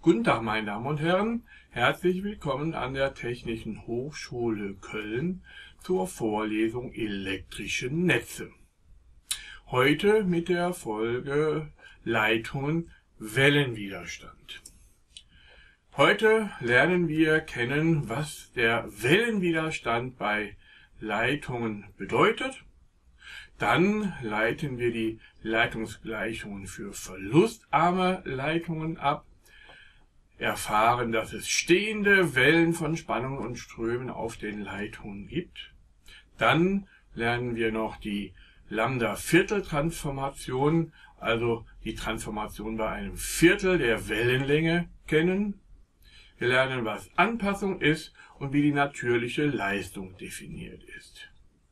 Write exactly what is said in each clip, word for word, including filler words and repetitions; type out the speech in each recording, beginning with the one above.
Guten Tag, meine Damen und Herren, herzlich willkommen an der Technischen Hochschule Köln zur Vorlesung Elektrische Netze. Heute mit der Folge Leitungen Wellenwiderstand. Heute lernen wir kennen, was der Wellenwiderstand bei Leitungen bedeutet. Dann leiten wir die Leitungsgleichungen für verlustarme Leitungen ab, erfahren, dass es stehende Wellen von Spannungen und Strömen auf den Leitungen gibt. Dann lernen wir noch die Lambda-Viertel-Transformation, also die Transformation bei einem Viertel der Wellenlänge, kennen. Wir lernen, was Anpassung ist und wie die natürliche Leistung definiert ist.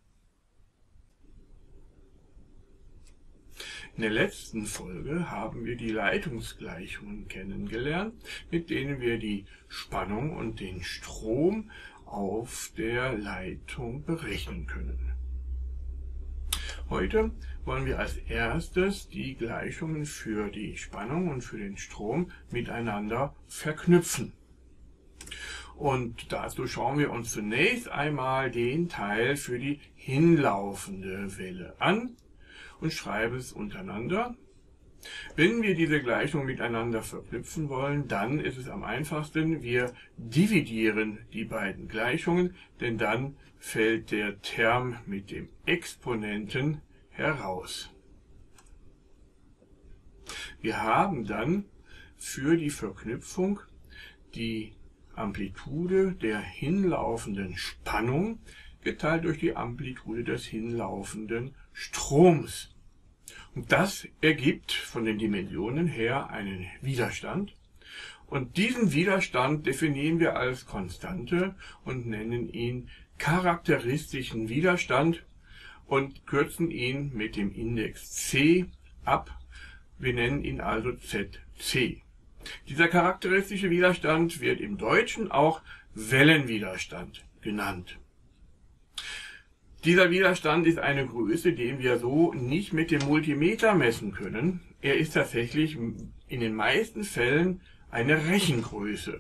In der letzten Folge haben wir die Leitungsgleichungen kennengelernt, mit denen wir die Spannung und den Strom auf der Leitung berechnen können. Heute wollen wir als erstes die Gleichungen für die Spannung und für den Strom miteinander verknüpfen. Und dazu schauen wir uns zunächst einmal den Teil für die hinlaufende Welle an und schreibe es untereinander. Wenn wir diese Gleichung miteinander verknüpfen wollen, dann ist es am einfachsten, wir dividieren die beiden Gleichungen, denn dann fällt der Term mit dem Exponenten heraus. Wir haben dann für die Verknüpfung die Amplitude der hinlaufenden Spannung geteilt durch die Amplitude des hinlaufenden Stroms. Und das ergibt von den Dimensionen her einen Widerstand. Und diesen Widerstand definieren wir als Konstante und nennen ihn charakteristischen Widerstand und kürzen ihn mit dem Index C ab. Wir nennen ihn also Z C. Dieser charakteristische Widerstand wird im Deutschen auch Wellenwiderstand genannt. Dieser Widerstand ist eine Größe, den wir so nicht mit dem Multimeter messen können. Er ist tatsächlich in den meisten Fällen eine Rechengröße.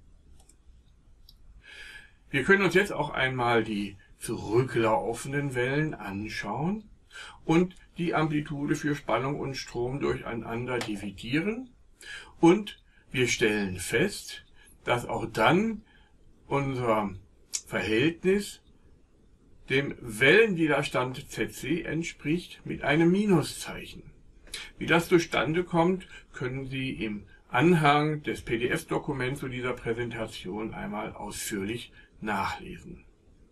Wir können uns jetzt auch einmal die zurücklaufenden Wellen anschauen und die Amplitude für Spannung und Strom durcheinander dividieren. Und wir stellen fest, dass auch dann unser Verhältnis dem Wellenwiderstand Z C entspricht mit einem Minuszeichen. Wie das zustande kommt, können Sie im Anhang des P D F-Dokuments zu dieser Präsentation einmal ausführlich nachlesen.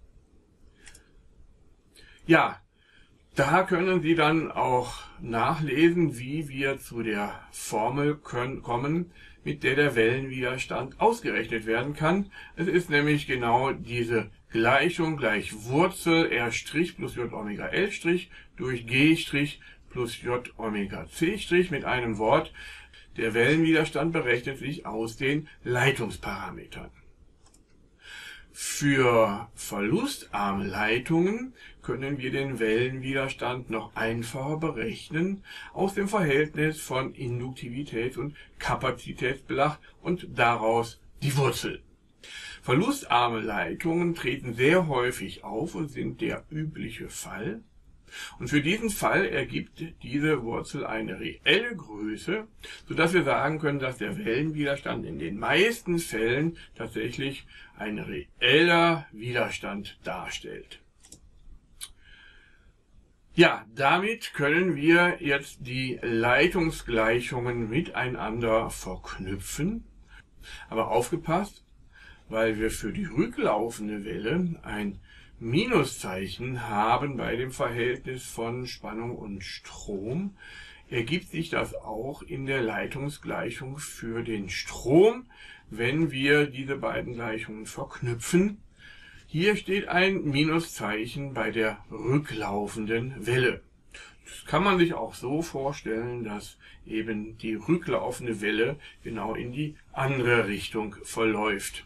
Ja, da können Sie dann auch nachlesen, wie wir zu der Formel können, kommen, mit der der Wellenwiderstand ausgerechnet werden kann. Es ist nämlich genau diese Gleichung gleich Wurzel R' plus J Omega L' durch G' plus J Omega C' mit einem Wort. Der Wellenwiderstand berechnet sich aus den Leitungsparametern. Für verlustarme Leitungen können wir den Wellenwiderstand noch einfacher berechnen aus dem Verhältnis von Induktivitäts- und Kapazitätsbelag und daraus die Wurzel. Verlustarme Leitungen treten sehr häufig auf und sind der übliche Fall. Und für diesen Fall ergibt diese Wurzel eine reelle Größe, sodass wir sagen können, dass der Wellenwiderstand in den meisten Fällen tatsächlich ein reeller Widerstand darstellt. Ja, damit können wir jetzt die Leitungsgleichungen miteinander verknüpfen. Aber aufgepasst, weil wir für die rücklaufende Welle ein Minuszeichen haben bei dem Verhältnis von Spannung und Strom, ergibt sich das auch in der Leitungsgleichung für den Strom, wenn wir diese beiden Gleichungen verknüpfen. Hier steht ein Minuszeichen bei der rücklaufenden Welle. Das kann man sich auch so vorstellen, dass eben die rücklaufende Welle genau in die andere Richtung verläuft.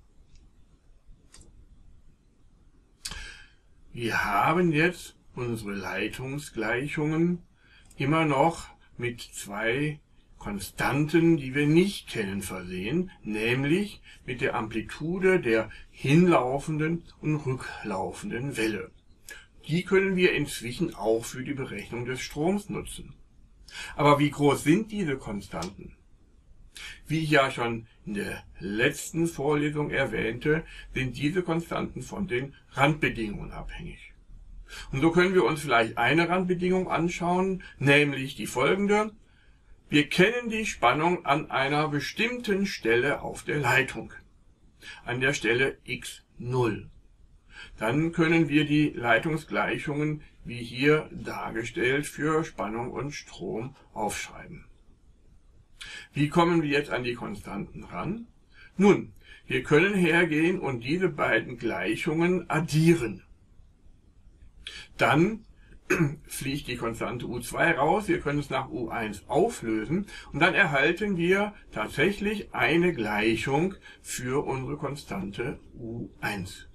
Wir haben jetzt unsere Leitungsgleichungen immer noch mit zwei Konstanten, die wir nicht kennen, versehen, nämlich mit der Amplitude der hinlaufenden und rücklaufenden Welle. Die können wir inzwischen auch für die Berechnung des Stroms nutzen. Aber wie groß sind diese Konstanten? Wie ich ja schon in der letzten Vorlesung erwähnte, sind diese Konstanten von den Randbedingungen abhängig. Und so können wir uns vielleicht eine Randbedingung anschauen, nämlich die folgende. Wir kennen die Spannung an einer bestimmten Stelle auf der Leitung, an der Stelle x null. Dann können wir die Leitungsgleichungen, wie hier dargestellt, für Spannung und Strom aufschreiben. Wie kommen wir jetzt an die Konstanten ran? Nun, wir können hergehen und diese beiden Gleichungen addieren. Dann fliegt die Konstante U zwei raus, wir können es nach U eins auflösen und dann erhalten wir tatsächlich eine Gleichung für unsere Konstante U eins.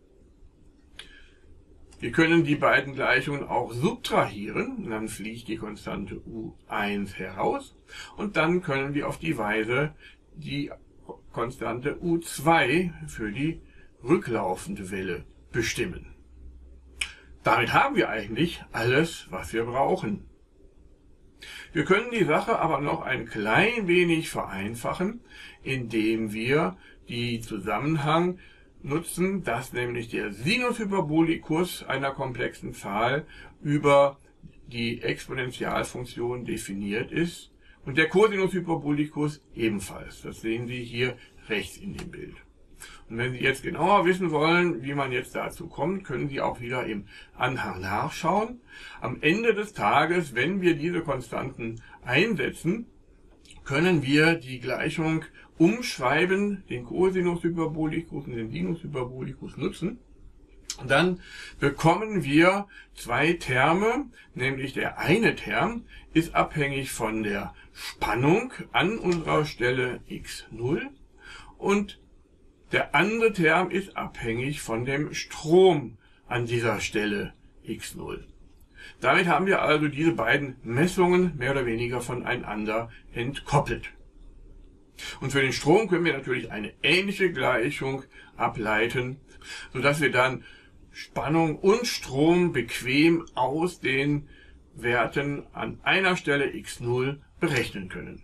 Wir können die beiden Gleichungen auch subtrahieren, und dann fliegt die Konstante U eins heraus und dann können wir auf die Weise die Konstante U zwei für die rücklaufende Welle bestimmen. Damit haben wir eigentlich alles, was wir brauchen. Wir können die Sache aber noch ein klein wenig vereinfachen, indem wir die Zusammenhang nutzen, dass nämlich der Sinushyperbolikus einer komplexen Zahl über die Exponentialfunktion definiert ist und der Cosinushyperbolikus ebenfalls. Das sehen Sie hier rechts in dem Bild. Und wenn Sie jetzt genauer wissen wollen, wie man jetzt dazu kommt, können Sie auch wieder im Anhang nachschauen. Am Ende des Tages, wenn wir diese Konstanten einsetzen, können wir die Gleichung umschreiben, den Cosinushyperbolikus und den Sinushyperbolikus nutzen. Und dann bekommen wir zwei Terme, nämlich der eine Term ist abhängig von der Spannung an unserer Stelle x null und der andere Term ist abhängig von dem Strom an dieser Stelle x null. Damit haben wir also diese beiden Messungen mehr oder weniger voneinander entkoppelt. Und für den Strom können wir natürlich eine ähnliche Gleichung ableiten, sodass wir dann Spannung und Strom bequem aus den Werten an einer Stelle x null berechnen können.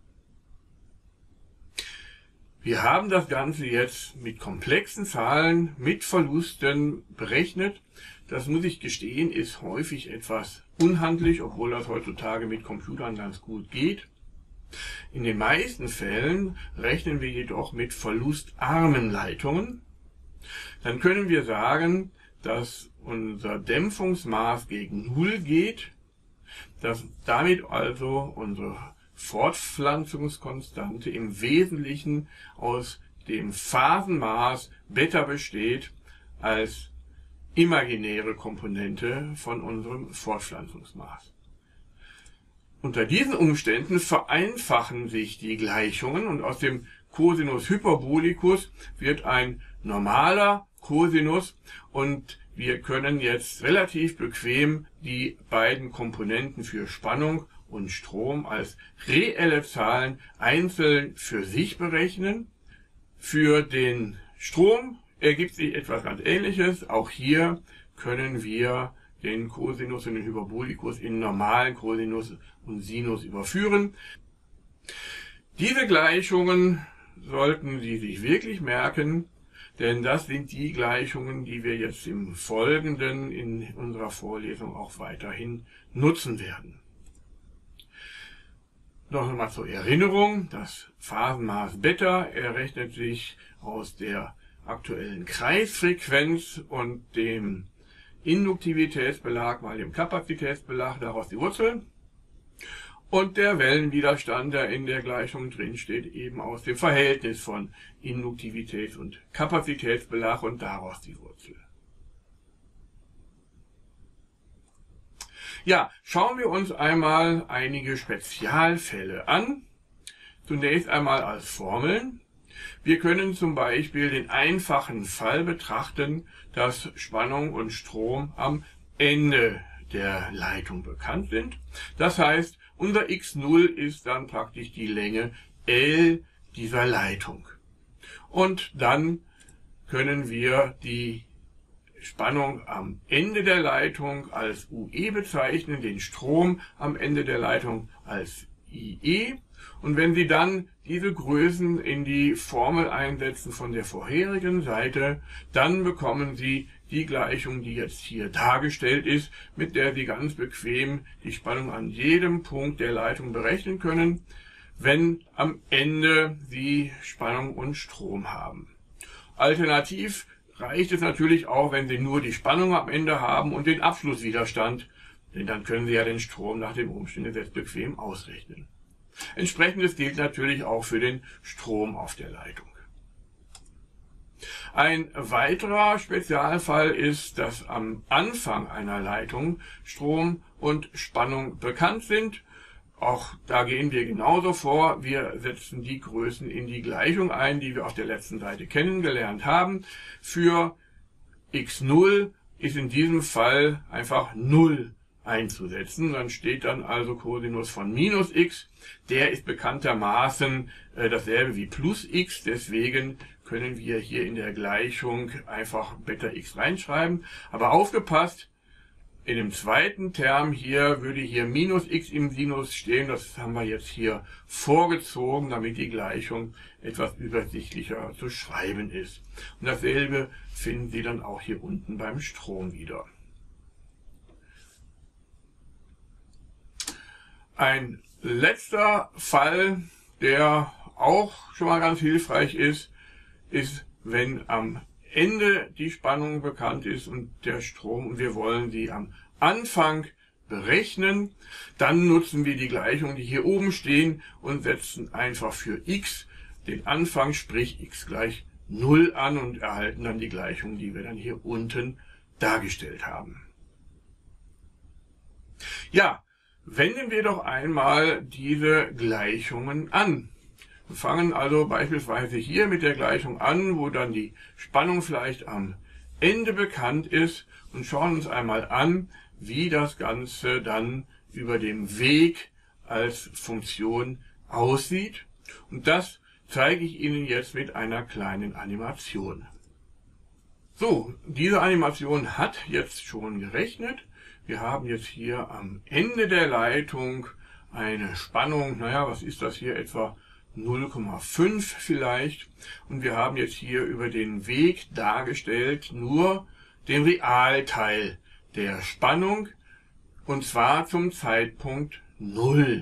Wir haben das Ganze jetzt mit komplexen Zahlen, mit Verlusten berechnet. Das muss ich gestehen, ist häufig etwas unhandlich, obwohl das heutzutage mit Computern ganz gut geht. In den meisten Fällen rechnen wir jedoch mit verlustarmen Leitungen. Dann können wir sagen, dass unser Dämpfungsmaß gegen Null geht, dass damit also unsere Fortpflanzungskonstante im Wesentlichen aus dem Phasenmaß Beta besteht als imaginäre Komponente von unserem Fortpflanzungsmaß. Unter diesen Umständen vereinfachen sich die Gleichungen und aus dem Cosinus Hyperbolicus wird ein normaler Cosinus und wir können jetzt relativ bequem die beiden Komponenten für Spannung und Strom als reelle Zahlen einzeln für sich berechnen. Für den Strom ergibt sich etwas ganz Ähnliches. Auch hier können wir den Cosinus und den Hyperbolikus in normalen Cosinus und Sinus überführen. Diese Gleichungen sollten Sie sich wirklich merken, denn das sind die Gleichungen, die wir jetzt im Folgenden in unserer Vorlesung auch weiterhin nutzen werden. Noch einmal zur Erinnerung, das Phasenmaß Beta errechnet sich aus der aktuellen Kreisfrequenz und dem Induktivitätsbelag mal dem Kapazitätsbelag, daraus die Wurzel. Und der Wellenwiderstand, der in der Gleichung drin steht, eben aus dem Verhältnis von Induktivitäts- und Kapazitätsbelag und daraus die Wurzel. Ja, schauen wir uns einmal einige Spezialfälle an. Zunächst einmal als Formeln. Wir können zum Beispiel den einfachen Fall betrachten, dass Spannung und Strom am Ende der Leitung bekannt sind. Das heißt, unser x null ist dann praktisch die Länge L dieser Leitung. Und dann können wir die Spannung am Ende der Leitung als U E bezeichnen, den Strom am Ende der Leitung als I E. Und wenn Sie dann diese Größen in die Formel einsetzen von der vorherigen Seite, dann bekommen Sie die Gleichung, die jetzt hier dargestellt ist, mit der Sie ganz bequem die Spannung an jedem Punkt der Leitung berechnen können, wenn am Ende Sie Spannung und Strom haben. Alternativ reicht es natürlich auch, wenn Sie nur die Spannung am Ende haben und den Abschlusswiderstand, denn dann können Sie ja den Strom nach dem Ohmsteggesetz bequem ausrechnen. Entsprechendes gilt natürlich auch für den Strom auf der Leitung. Ein weiterer Spezialfall ist, dass am Anfang einer Leitung Strom und Spannung bekannt sind. Auch da gehen wir genauso vor. Wir setzen die Größen in die Gleichung ein, die wir auf der letzten Seite kennengelernt haben. Für x null ist in diesem Fall einfach null einzusetzen. Dann steht dann also Cosinus von minus x. Der ist bekanntermaßen äh, dasselbe wie plus x. Deswegen können wir hier in der Gleichung einfach Beta x reinschreiben. Aber aufgepasst! In dem zweiten Term hier würde hier minus x im Sinus stehen. Das haben wir jetzt hier vorgezogen, damit die Gleichung etwas übersichtlicher zu schreiben ist. Und dasselbe finden Sie dann auch hier unten beim Strom wieder. Ein letzter Fall, der auch schon mal ganz hilfreich ist, ist, wenn am Ende die Spannung bekannt ist und der Strom und wir wollen sie am Anfang berechnen, dann nutzen wir die Gleichungen, die hier oben stehen und setzen einfach für x den Anfang, sprich x gleich null an und erhalten dann die Gleichung, die wir dann hier unten dargestellt haben. Ja, wenden wir doch einmal diese Gleichungen an. Wir fangen also beispielsweise hier mit der Gleichung an, wo dann die Spannung vielleicht am Ende bekannt ist und schauen uns einmal an, wie das Ganze dann über dem Weg als Funktion aussieht. Und das zeige ich Ihnen jetzt mit einer kleinen Animation. So, diese Animation hat jetzt schon gerechnet. Wir haben jetzt hier am Ende der Leitung eine Spannung, naja, was ist das hier, etwa null Komma fünf vielleicht. Und wir haben jetzt hier über den Weg dargestellt nur den Realteil der Spannung, und zwar zum Zeitpunkt null.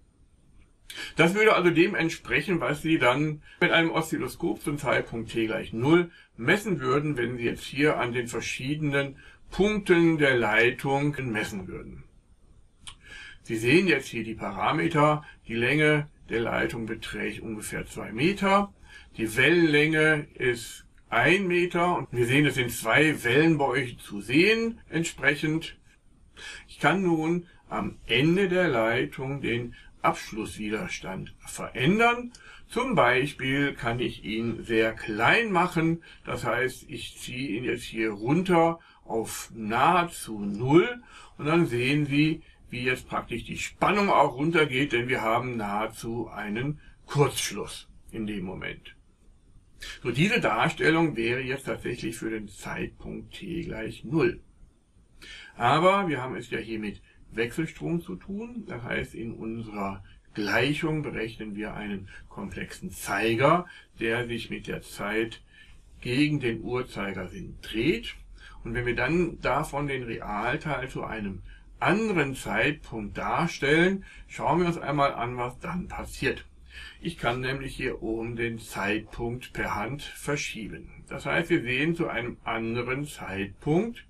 Das würde also dem entsprechen, was Sie dann mit einem Oszilloskop zum Zeitpunkt t gleich null messen würden, wenn Sie jetzt hier an den verschiedenen Punkten der Leitung messen würden. Sie sehen jetzt hier die Parameter. Die Länge der Leitung beträgt ungefähr zwei Meter. Die Wellenlänge ist ein Meter und wir sehen, es sind zwei Wellenbäuche zu sehen entsprechend. Ich kann nun am Ende der Leitung den Abschlusswiderstand verändern. Zum Beispiel kann ich ihn sehr klein machen. Das heißt, ich ziehe ihn jetzt hier runter auf nahezu null und dann sehen Sie, wie jetzt praktisch die Spannung auch runtergeht, denn wir haben nahezu einen Kurzschluss in dem Moment. So, diese Darstellung wäre jetzt tatsächlich für den Zeitpunkt t gleich null. Aber wir haben es ja hier mit Wechselstrom zu tun. Das heißt, in unserer Gleichung berechnen wir einen komplexen Zeiger, der sich mit der Zeit gegen den Uhrzeigersinn dreht. Und wenn wir dann davon den Realteil zu einem anderen Zeitpunkt darstellen, schauen wir uns einmal an, was dann passiert. Ich kann nämlich hier oben den Zeitpunkt per Hand verschieben. Das heißt, wir sehen zu einem anderen Zeitpunkt,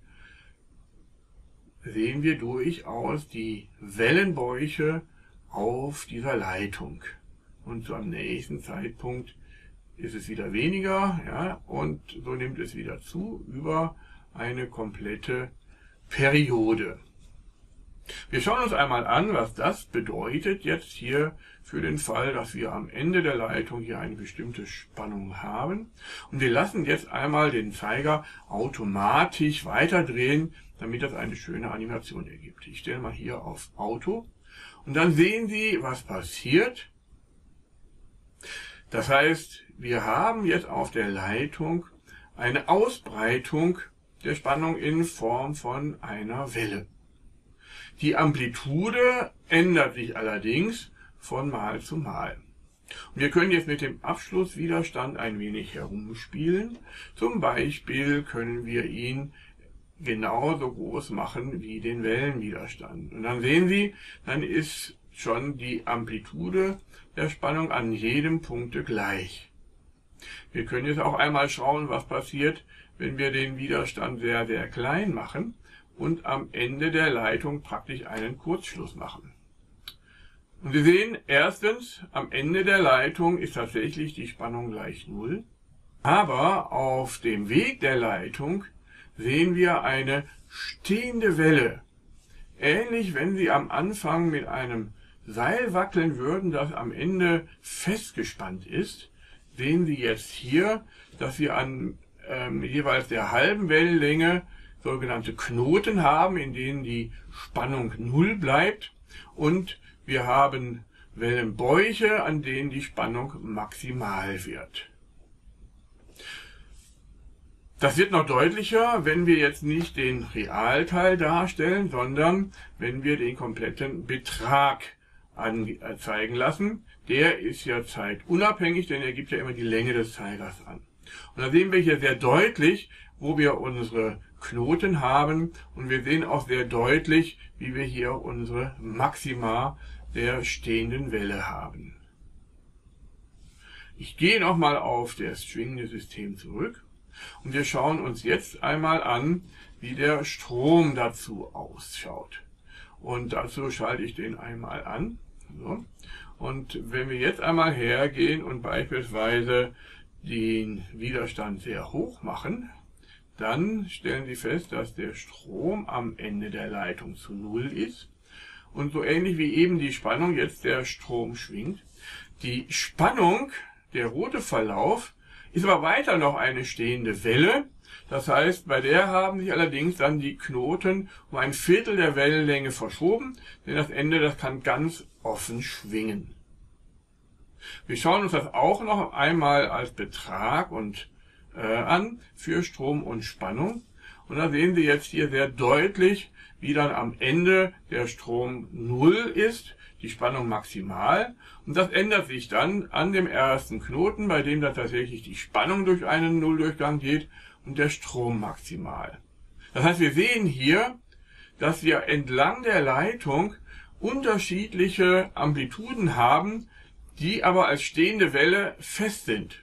sehen wir durchaus die Wellenbäuche auf dieser Leitung. Und zu einem nächsten Zeitpunkt ist es wieder weniger, ja, und so nimmt es wieder zu über eine komplette Periode. Wir schauen uns einmal an, was das bedeutet jetzt hier für den Fall, dass wir am Ende der Leitung hier eine bestimmte Spannung haben. Und wir lassen jetzt einmal den Zeiger automatisch weiterdrehen, damit das eine schöne Animation ergibt. Ich stelle mal hier auf Auto und dann sehen Sie, was passiert. Das heißt, wir haben jetzt auf der Leitung eine Ausbreitung der Spannung in Form von einer Welle. Die Amplitude ändert sich allerdings von Mal zu Mal. Und wir können jetzt mit dem Abschlusswiderstand ein wenig herumspielen. Zum Beispiel können wir ihn genauso groß machen wie den Wellenwiderstand. Und dann sehen Sie, dann ist schon die Amplitude der Spannung an jedem Punkt gleich. Wir können jetzt auch einmal schauen, was passiert, wenn wir den Widerstand sehr, sehr klein machen und am Ende der Leitung praktisch einen Kurzschluss machen. Und Sie sehen, erstens, am Ende der Leitung ist tatsächlich die Spannung gleich Null, aber auf dem Weg der Leitung sehen wir eine stehende Welle. Ähnlich, wenn Sie am Anfang mit einem Seil wackeln würden, das am Ende festgespannt ist, sehen Sie jetzt hier, dass wir an ähm, jeweils der halben Wellenlänge sogenannte Knoten haben, in denen die Spannung Null bleibt, und wir haben Wellenbäuche, an denen die Spannung maximal wird. Das wird noch deutlicher, wenn wir jetzt nicht den Realteil darstellen, sondern wenn wir den kompletten Betrag anzeigen lassen. Der ist ja zeitunabhängig, denn er gibt ja immer die Länge des Zeigers an. Und da sehen wir hier sehr deutlich, wo wir unsere Knoten haben, und wir sehen auch sehr deutlich, wie wir hier unsere Maxima der stehenden Welle haben. Ich gehe nochmal auf das schwingende System zurück und wir schauen uns jetzt einmal an, wie der Strom dazu ausschaut. Und dazu schalte ich den einmal an. So. Und wenn wir jetzt einmal hergehen und beispielsweise den Widerstand sehr hoch machen, dann stellen Sie fest, dass der Strom am Ende der Leitung zu Null ist. Und so ähnlich wie eben die Spannung jetzt der Strom schwingt. Die Spannung, der rote Verlauf, ist aber weiter noch eine stehende Welle. Das heißt, bei der haben sich allerdings dann die Knoten um ein Viertel der Wellenlänge verschoben, denn das Ende, das kann ganz offen schwingen. Wir schauen uns das auch noch einmal als Betrag und äh, an für Strom und Spannung. Und da sehen Sie jetzt hier sehr deutlich, wie dann am Ende der Strom Null ist, die Spannung maximal. Und das ändert sich dann an dem ersten Knoten, bei dem dann tatsächlich die Spannung durch einen Nulldurchgang geht und der Strom maximal. Das heißt, wir sehen hier, dass wir entlang der Leitung unterschiedliche Amplituden haben, die aber als stehende Welle fest sind.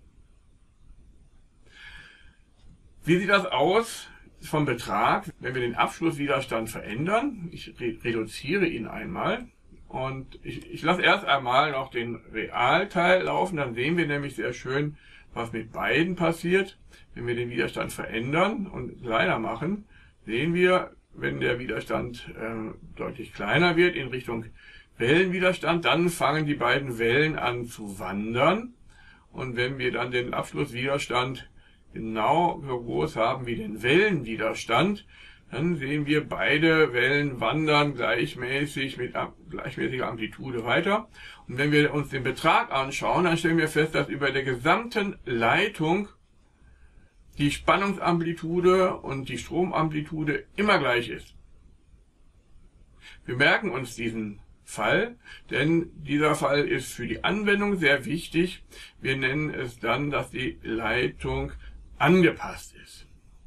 Wie sieht das aus vom Betrag, wenn wir den Abschlusswiderstand verändern? Ich re reduziere ihn einmal und ich, ich lasse erst einmal noch den Realteil laufen, dann sehen wir nämlich sehr schön, was mit beiden passiert. Wenn wir den Widerstand verändern und kleiner machen, sehen wir, wenn der Widerstand äh, deutlich kleiner wird in Richtung Wellenwiderstand, dann fangen die beiden Wellen an zu wandern. Und wenn wir dann den Abschlusswiderstand genau so groß haben wie den Wellenwiderstand, dann sehen wir, beide Wellen wandern gleichmäßig mit gleichmäßiger Amplitude weiter. Und wenn wir uns den Betrag anschauen, dann stellen wir fest, dass über der gesamten Leitung die Spannungsamplitude und die Stromamplitude immer gleich ist. Wir merken uns diesen Fall, denn dieser Fall ist für die Anwendung sehr wichtig. Wir nennen es dann, dass die Leitung angepasst ist.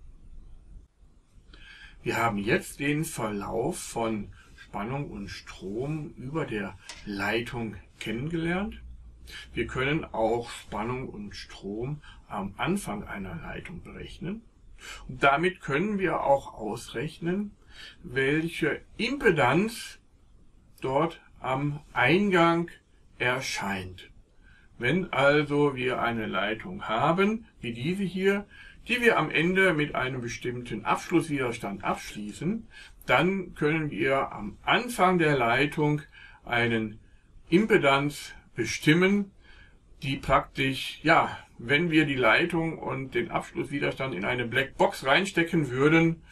Wir haben jetzt den Verlauf von Spannung und Strom über der Leitung kennengelernt. Wir können auch Spannung und Strom am Anfang einer Leitung berechnen. Und damit können wir auch ausrechnen, welche Impedanz dort am Eingang erscheint. Wenn also wir eine Leitung haben, wie diese hier, die wir am Ende mit einem bestimmten Abschlusswiderstand abschließen, dann können wir am Anfang der Leitung einen Impedanz bestimmen, die praktisch, ja, wenn wir die Leitung und den Abschlusswiderstand in eine Blackbox reinstecken würden,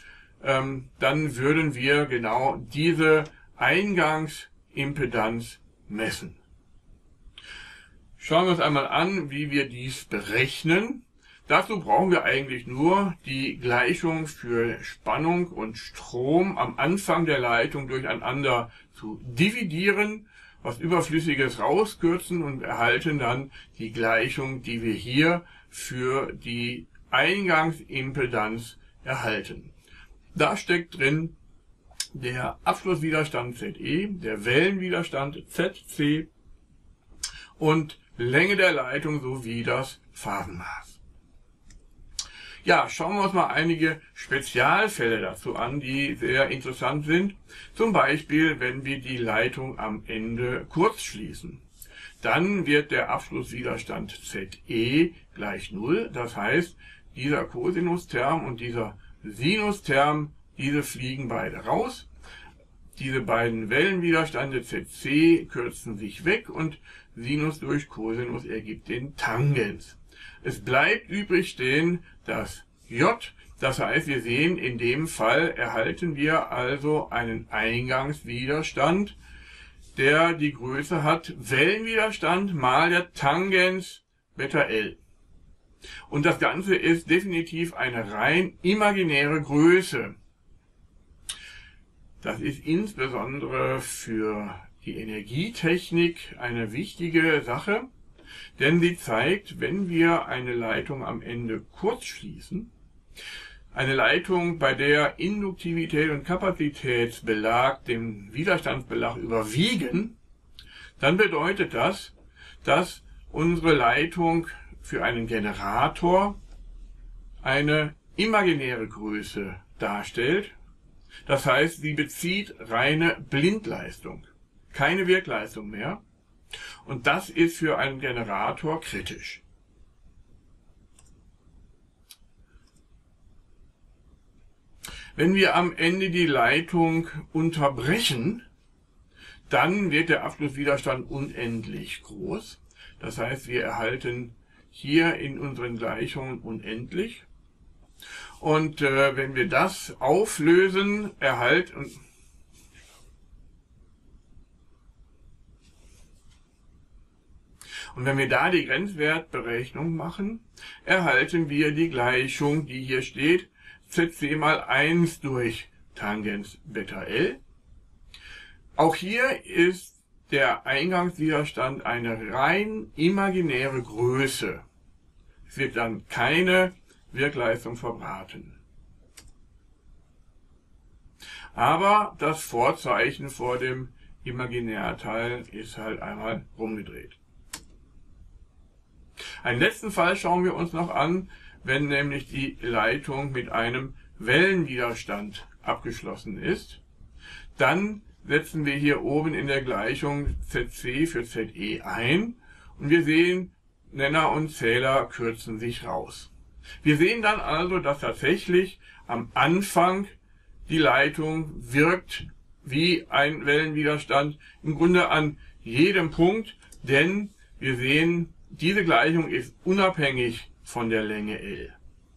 ähm, dann würden wir genau diese Eingangsimpedanz messen. Schauen wir uns einmal an, wie wir dies berechnen. Dazu brauchen wir eigentlich nur die Gleichung für Spannung und Strom am Anfang der Leitung durcheinander zu dividieren, was Überflüssiges rauskürzen und erhalten dann die Gleichung, die wir hier für die Eingangsimpedanz erhalten. Da steckt drin der Abschlusswiderstand Z E, der Wellenwiderstand Z C und Länge der Leitung sowie das Phasenmaß. Ja, schauen wir uns mal einige Spezialfälle dazu an, die sehr interessant sind. Zum Beispiel, wenn wir die Leitung am Ende kurz schließen. Dann wird der Abschlusswiderstand Z E gleich null. Das heißt, dieser Cosinusterm und dieser Sinusterm, diese fliegen beide raus. Diese beiden Wellenwiderstände Z C kürzen sich weg und Sinus durch Cosinus ergibt den Tangens. Es bleibt übrig stehen das J, das heißt, wir sehen, in dem Fall erhalten wir also einen Eingangswiderstand, der die Größe hat Wellenwiderstand mal der Tangens Beta L. Und das Ganze ist definitiv eine rein imaginäre Größe. Das ist insbesondere für die Energietechnik eine wichtige Sache, denn sie zeigt, wenn wir eine Leitung am Ende kurz schließen, eine Leitung, bei der Induktivität und Kapazitätsbelag dem Widerstandsbelag überwiegen, dann bedeutet das, dass unsere Leitung für einen Generator eine imaginäre Größe darstellt. Das heißt, sie bezieht reine Blindleistung, keine Wirkleistung mehr. Und das ist für einen Generator kritisch. Wenn wir am Ende die Leitung unterbrechen, dann wird der Abschlusswiderstand unendlich groß. Das heißt, wir erhalten hier in unseren Gleichungen unendlich. Und äh, wenn wir das auflösen, erhalten und wenn wir da die Grenzwertberechnung machen, erhalten wir die Gleichung, die hier steht, Z C mal eins durch Tangens Beta L. Auch hier ist der Eingangswiderstand eine rein imaginäre Größe. Es wird dann keine Wirkleistung verbraten. Aber das Vorzeichen vor dem Imaginärteil ist halt einmal rumgedreht. Einen letzten Fall schauen wir uns noch an, wenn nämlich die Leitung mit einem Wellenwiderstand abgeschlossen ist. Dann setzen wir hier oben in der Gleichung Z C für Z E ein und wir sehen, Nenner und Zähler kürzen sich raus. Wir sehen dann also, dass tatsächlich am Anfang die Leitung wirkt wie ein Wellenwiderstand, im Grunde an jedem Punkt, denn wir sehen, diese Gleichung ist unabhängig von der Länge L.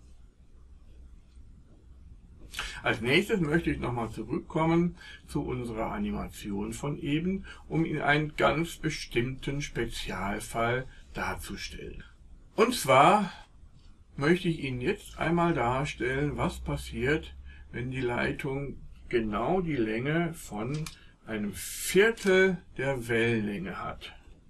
Als nächstes möchte ich nochmal zurückkommen zu unserer Animation von eben, um Ihnen einen ganz bestimmten Spezialfall darzustellen. Und zwar möchte ich Ihnen jetzt einmal darstellen, was passiert, wenn die Leitung genau die Länge von einem Viertel der Wellenlänge hat.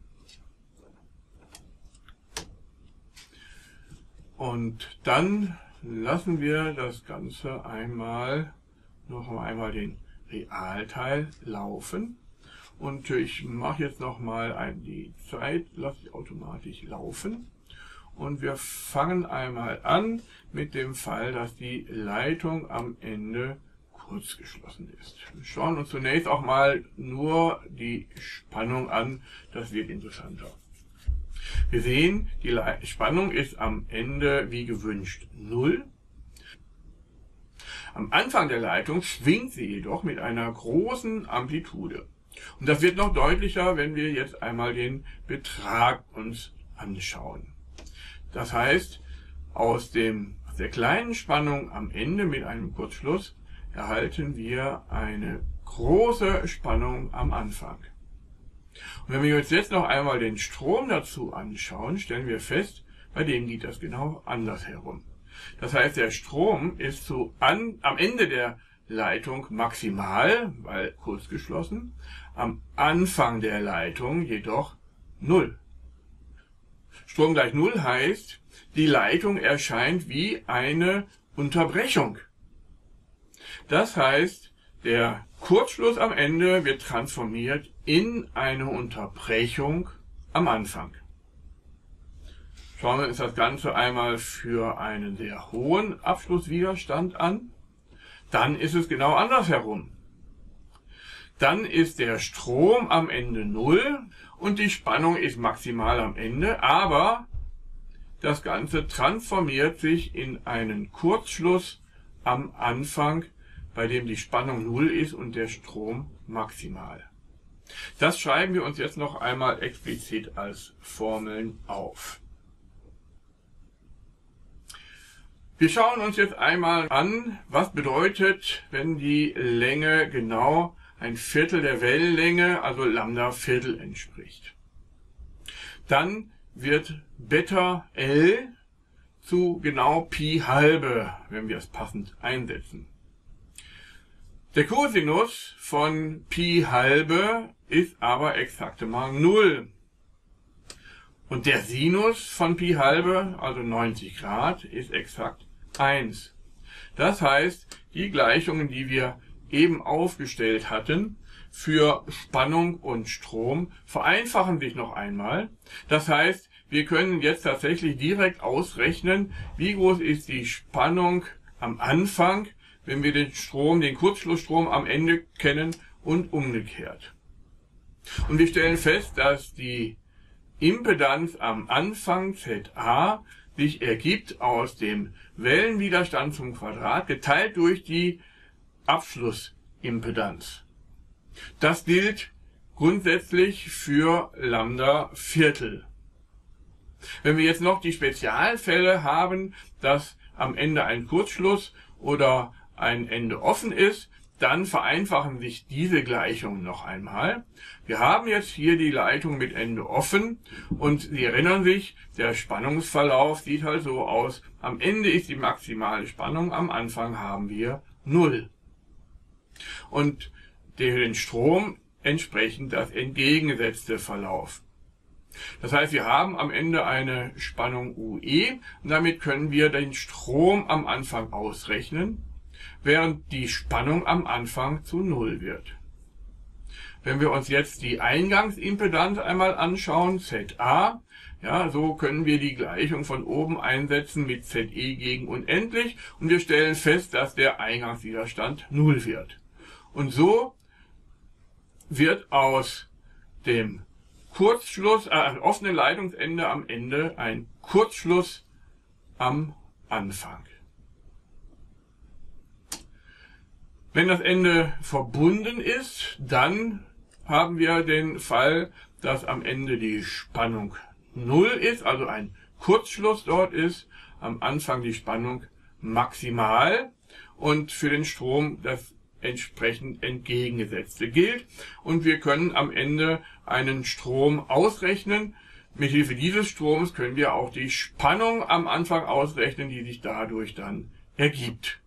Und dann lassen wir das Ganze einmal, noch einmal den Realteil laufen. Und ich mache jetzt nochmal die Zeit, lasse ich automatisch laufen. Und wir fangen einmal an mit dem Fall, dass die Leitung am Ende kurz geschlossen ist. Wir schauen uns zunächst auch mal nur die Spannung an, das wird interessanter. Wir sehen, die Spannung ist am Ende wie gewünscht null. Am Anfang der Leitung schwingt sie jedoch mit einer großen Amplitude. Und das wird noch deutlicher, wenn wir jetzt einmal den Betrag uns anschauen. Das heißt, aus, dem, aus der kleinen Spannung am Ende mit einem Kurzschluss erhalten wir eine große Spannung am Anfang. Und wenn wir uns jetzt noch einmal den Strom dazu anschauen, stellen wir fest, bei dem geht das genau andersherum. Das heißt, der Strom ist zu an, am Ende der Leitung maximal, weil kurz geschlossen, am Anfang der Leitung jedoch null. Strom gleich null heißt, die Leitung erscheint wie eine Unterbrechung. Das heißt, der Kurzschluss am Ende wird transformiert in eine Unterbrechung am Anfang. Schauen wir uns das Ganze einmal für einen sehr hohen Abschlusswiderstand an. Dann ist es genau andersherum. Dann ist der Strom am Ende null und die Spannung ist maximal am Ende, aber das Ganze transformiert sich in einen Kurzschluss am Anfang, bei dem die Spannung null ist und der Strom maximal. Das schreiben wir uns jetzt noch einmal explizit als Formeln auf. Wir schauen uns jetzt einmal an, was bedeutet, wenn die Länge genau ein Viertel der Wellenlänge, also Lambda Viertel, entspricht. Dann wird Beta L zu genau Pi halbe, wenn wir es passend einsetzen. Der Cosinus von Pi halbe ist aber exakte mal null. Und der Sinus von Pi halbe, also neunzig Grad, ist exakt eins. Das heißt, die Gleichungen, die wir eben aufgestellt hatten, für Spannung und Strom, vereinfachen sich noch einmal. Das heißt, wir können jetzt tatsächlich direkt ausrechnen, wie groß ist die Spannung am Anfang, wenn wir den Strom, den Kurzschlussstrom am Ende kennen und umgekehrt. Und wir stellen fest, dass die Impedanz am Anfang Z A sich ergibt aus dem Wellenwiderstand zum Quadrat geteilt durch die Abschlussimpedanz. Das gilt grundsätzlich für Lambda Viertel. Wenn wir jetzt noch die Spezialfälle haben, dass am Ende ein Kurzschluss oder ein Ende offen ist, dann vereinfachen sich diese Gleichungen noch einmal. Wir haben jetzt hier die Leitung mit Ende offen und Sie erinnern sich, der Spannungsverlauf sieht halt so aus. Am Ende ist die maximale Spannung, am Anfang haben wir null. Und den Strom entsprechend das entgegengesetzte Verlauf. Das heißt, wir haben am Ende eine Spannung U E und damit können wir den Strom am Anfang ausrechnen, während die Spannung am Anfang zu null wird. Wenn wir uns jetzt die Eingangsimpedanz einmal anschauen, Z A, ja, so können wir die Gleichung von oben einsetzen mit Z E gegen unendlich und wir stellen fest, dass der Eingangswiderstand null wird. Und so wird aus dem Kurzschluss, äh, offenen Leitungsende am Ende ein Kurzschluss am Anfang. Wenn das Ende verbunden ist, dann haben wir den Fall, dass am Ende die Spannung null ist, also ein Kurzschluss dort ist, am Anfang die Spannung maximal und für den Strom das entsprechend entgegengesetzte gilt. Und wir können am Ende einen Strom ausrechnen. Mithilfe dieses Stroms können wir auch die Spannung am Anfang ausrechnen, die sich dadurch dann ergibt.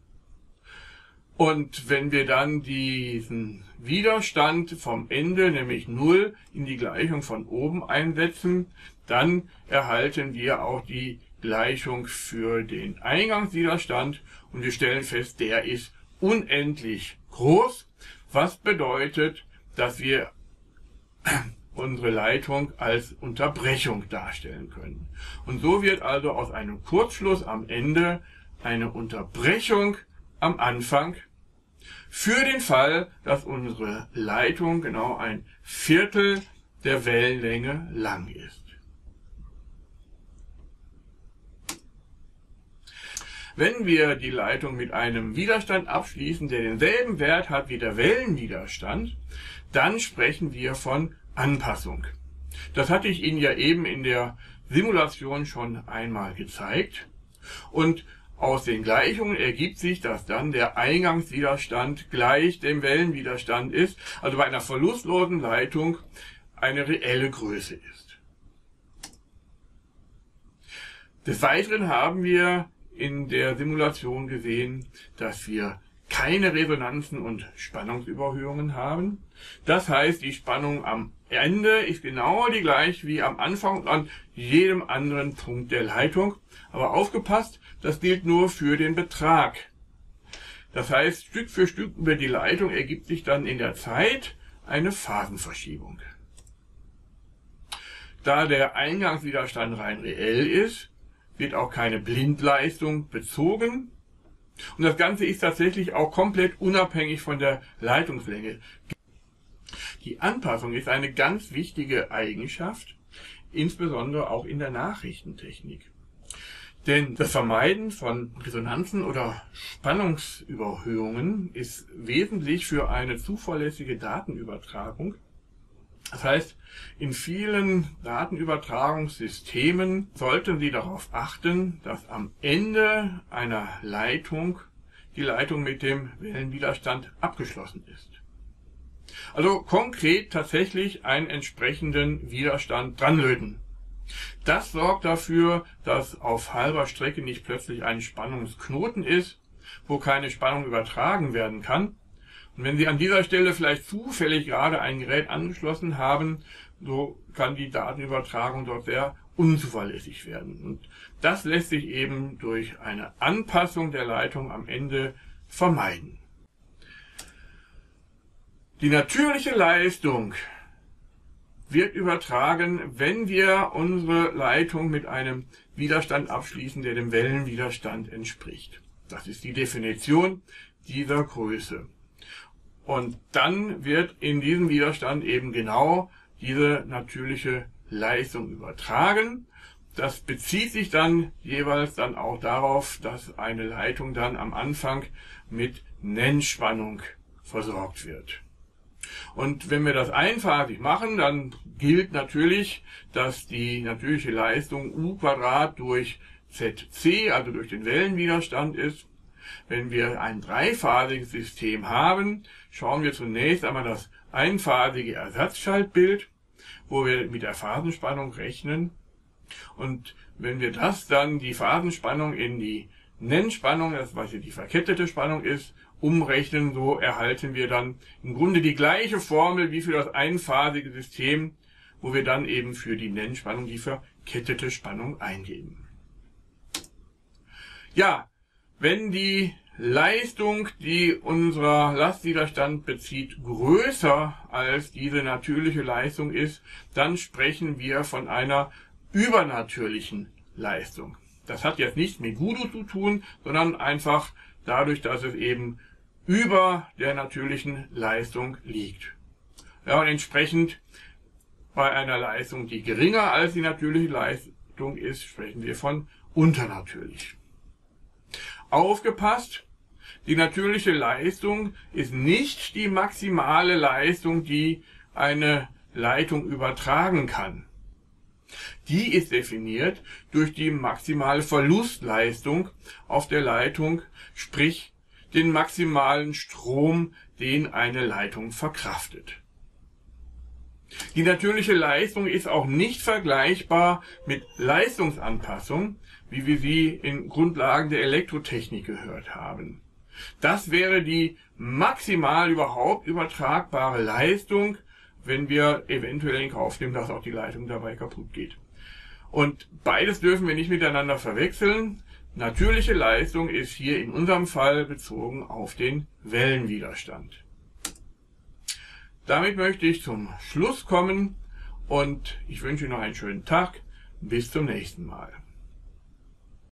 Und wenn wir dann diesen Widerstand vom Ende, nämlich null, in die Gleichung von oben einsetzen, dann erhalten wir auch die Gleichung für den Eingangswiderstand und wir stellen fest, der ist unendlich groß, was bedeutet, dass wir unsere Leitung als Unterbrechung darstellen können. Und so wird also aus einem Kurzschluss am Ende eine Unterbrechung am Anfang für den Fall, dass unsere Leitung genau ein Viertel der Wellenlänge lang ist. Wenn wir die Leitung mit einem Widerstand abschließen, der denselben Wert hat wie der Wellenwiderstand, dann sprechen wir von Anpassung. Das hatte ich Ihnen ja eben in der Simulation schon einmal gezeigt. Und Aus den Gleichungen ergibt sich, dass dann der Eingangswiderstand gleich dem Wellenwiderstand ist, also bei einer verlustlosen Leitung eine reelle Größe ist. Des Weiteren haben wir in der Simulation gesehen, dass wir keine Resonanzen und Spannungsüberhöhungen haben. Das heißt, die Spannung am Ende ist genau die gleiche wie am Anfang und an jedem anderen Punkt der Leitung. Aber aufgepasst, das gilt nur für den Betrag. Das heißt, Stück für Stück über die Leitung ergibt sich dann in der Zeit eine Phasenverschiebung. Da der Eingangswiderstand rein reell ist, wird auch keine Blindleistung bezogen. Und das Ganze ist tatsächlich auch komplett unabhängig von der Leitungslänge. Die Anpassung ist eine ganz wichtige Eigenschaft, insbesondere auch in der Nachrichtentechnik. Denn das Vermeiden von Resonanzen oder Spannungsüberhöhungen ist wesentlich für eine zuverlässige Datenübertragung. Das heißt, in vielen Datenübertragungssystemen sollten Sie darauf achten, dass am Ende einer Leitung die Leitung mit dem Wellenwiderstand abgeschlossen ist. Also konkret tatsächlich einen entsprechenden Widerstand dranlöten. Das sorgt dafür, dass auf halber Strecke nicht plötzlich ein Spannungsknoten ist, wo keine Spannung übertragen werden kann. Und wenn Sie an dieser Stelle vielleicht zufällig gerade ein Gerät angeschlossen haben, so kann die Datenübertragung dort sehr unzuverlässig werden. Und das lässt sich eben durch eine Anpassung der Leitung am Ende vermeiden. Die natürliche Leistung wird übertragen, wenn wir unsere Leitung mit einem Widerstand abschließen, der dem Wellenwiderstand entspricht. Das ist die Definition dieser Größe. Und dann wird in diesem Widerstand eben genau diese natürliche Leistung übertragen. Das bezieht sich dann jeweils dann auch darauf, dass eine Leitung dann am Anfang mit Nennspannung versorgt wird. Und wenn wir das einphasig machen, dann gilt natürlich, dass die natürliche Leistung U Quadrat durch Z C, also durch den Wellenwiderstand ist. Wenn wir ein dreiphasiges System haben, schauen wir zunächst einmal das einphasige Ersatzschaltbild, wo wir mit der Phasenspannung rechnen. Und wenn wir das dann, die Phasenspannung in die Nennspannung, das was hier die verkettete Spannung ist, umrechnen, so erhalten wir dann im Grunde die gleiche Formel wie für das einphasige System, wo wir dann eben für die Nennspannung die verkettete Spannung eingeben. Ja, wenn die Leistung, die unser Lastwiderstand bezieht, größer als diese natürliche Leistung ist, dann sprechen wir von einer übernatürlichen Leistung. Das hat jetzt nichts mit Voodoo zu tun, sondern einfach dadurch, dass es eben über der natürlichen Leistung liegt. Ja, und entsprechend bei einer Leistung, die geringer als die natürliche Leistung ist, sprechen wir von unternatürlich. Aufgepasst! Die natürliche Leistung ist nicht die maximale Leistung, die eine Leitung übertragen kann. Die ist definiert durch die maximale Verlustleistung auf der Leitung, sprich den maximalen Strom, den eine Leitung verkraftet. Die natürliche Leistung ist auch nicht vergleichbar mit Leistungsanpassung, wie wir sie in Grundlagen der Elektrotechnik gehört haben. Das wäre die maximal überhaupt übertragbare Leistung, wenn wir eventuell in Kauf nehmen, dass auch die Leitung dabei kaputt geht. Und beides dürfen wir nicht miteinander verwechseln. Natürliche Leistung ist hier in unserem Fall bezogen auf den Wellenwiderstand. Damit möchte ich zum Schluss kommen und ich wünsche Ihnen noch einen schönen Tag. Bis zum nächsten Mal.